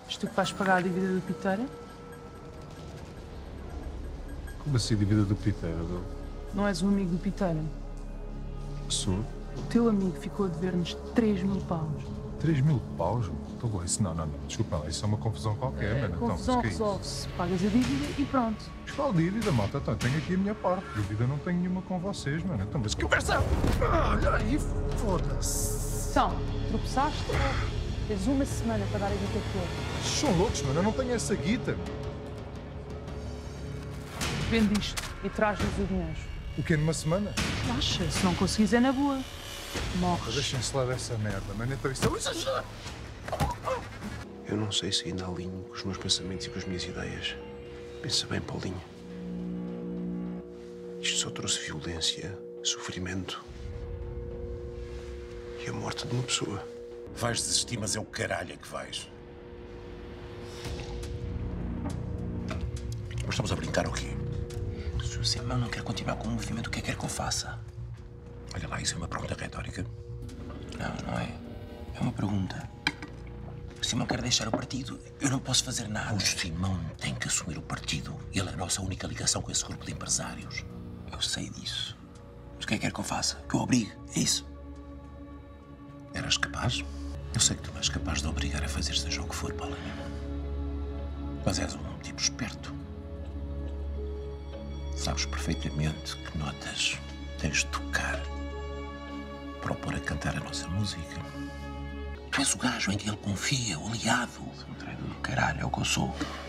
És tu que vais pagar a dívida do Piteira? Como assim, dívida do Piteira? Não és um amigo do Piteira? Sou? O teu amigo ficou a dever-nos 3.000 paus. 3.000 paus? Estou bom, isso não. Desculpa lá, isso é uma confusão qualquer, mano. Confusão resolve-se. Pagas a dívida e pronto. Mas qual dívida, malta? Então, tenho aqui a minha parte. Dívida não tenho nenhuma com vocês, mano. Então, mas que conversa! Olha aí, foda-se! Então, tropeçaste? Tens uma semana para dar a guita toda. São loucos, mano. Eu não tenho essa guita. Vende isto e traz-nos o dinheiro. O quê, numa semana? Acha, se não conseguires é na boa. Morres. Deixem-se lá dessa merda, mano. Então isso é um exagero. Eu não sei se ainda alinho com os meus pensamentos e com as minhas ideias. Pensa bem, Paulinho. Isto só trouxe violência, sofrimento e a morte de uma pessoa. Vais desistir, mas é o caralho que vais. Mas estamos a brincar ou quê? Se o Simão não quer continuar com o movimento, o que é que quer que eu faça? Olha lá, isso é uma pergunta retórica. Não é. É uma pergunta. O Simão quer deixar o partido. Eu não posso fazer nada. O Simão tem que assumir o partido. Ele é a nossa única ligação com esse grupo de empresários. Eu sei disso. Mas o que é que quer que eu faça? Que eu obrigue? É isso? Eras capaz? Eu sei que tu não és capaz de obrigar a fazer seja o que for, Paulinho. Mas és um tipo esperto. Sabes perfeitamente que notas tens de tocar para o pôr a cantar a nossa música. Tu és o gajo em que ele confia, o aliado. Sou um traidor do caralho, é o que eu sou.